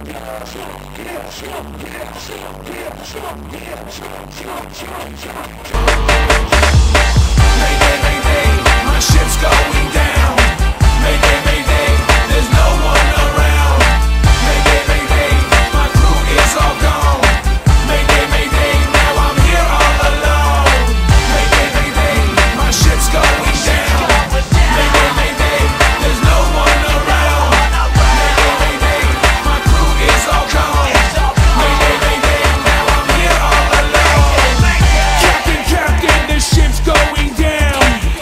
Mayday, mayday, my ship's going down. Mayday, mayday, there's no one around. Mayday, mayday, my crew is all gone. Mayday, mayday, now I'm here all alone. Mayday, mayday, my ship's going down. Mayday, mayday, there's no one around. Mayday, mayday, my crew is all gone. Mayday, mayday, now I'm here all alone. Captain, captain, the ship's going down.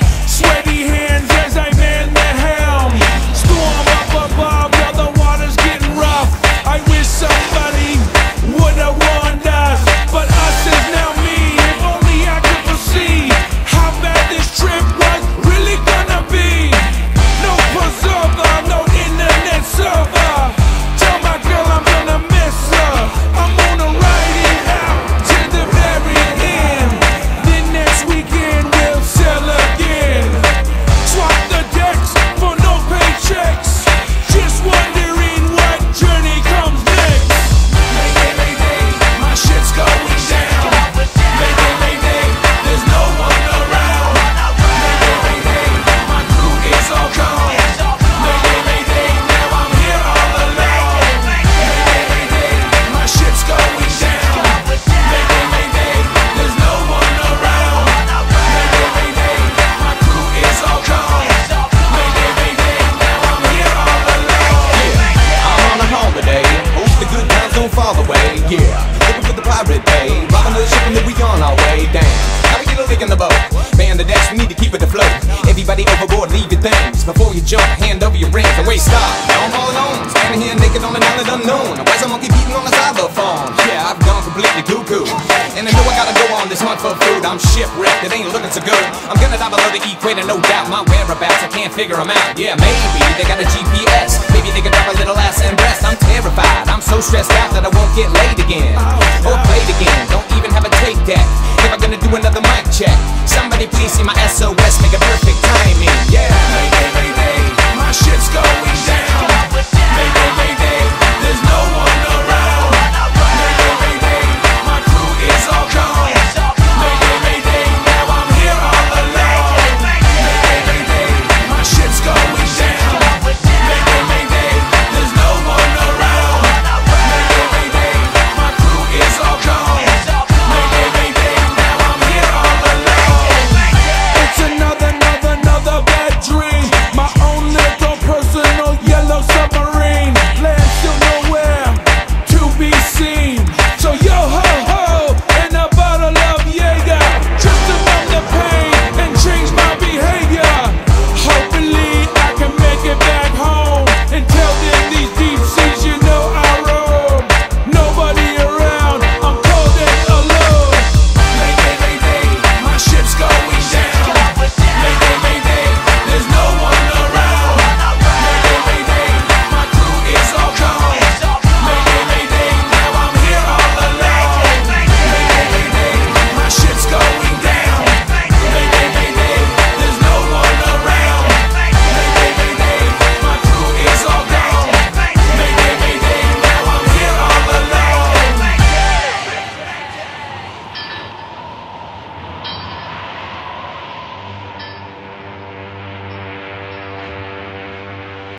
Sweaty hands as I man the helm. Storm up above, now the water's getting rough. I wish somebody would've warned us, but us is now me. If only I could foresee how bad this trip was really gonna be. No preserver, no internet server. Tell my girl I'm gonna miss her. I'm gonna ride it out to the very end. Then next weekend we'll sail again. Swap the decks for no paychecks. Just wondering what journey comes next. Mayday, mayday, my shit's going down. Mayday, mayday, there's no one around. Mayday, mayday, my crew is all gone. Mayday, mayday, now I'm here all alone. Mayday, mayday, my shit's going down. Mayday, mayday, there's no one around. Mayday, mayday, my crew is all gone. Mayday, mayday, now I'm here all alone. I'm on a holiday, hope the good times don't fall away. Yeah, looking for the pirate bay, robbing the ship and then we on our way. Damn, how we get a lick in the boat? Man the decks, we need to keep it afloat. Everybody overboard, leave your things before you jump. Hand over your rings and wait, stop. Now I'm all alone, standing here naked on an island unknown. Why's a monkey beating on the xylophone? Yeah, I've gone completely cuckoo, and I know I gotta go on this hunt for food. I'm shipwrecked, it ain't looking so good. I'm gonna die below the equator, no doubt. My whereabouts, I can't figure them out. Yeah, maybe they got a GPS, maybe they can drop a little ass and breast. I'm terrified, I'm so stressed out that I won't get laid again or played again. Don't even have a tape deck if I'm gonna do another mic check. Somebody please see my SOS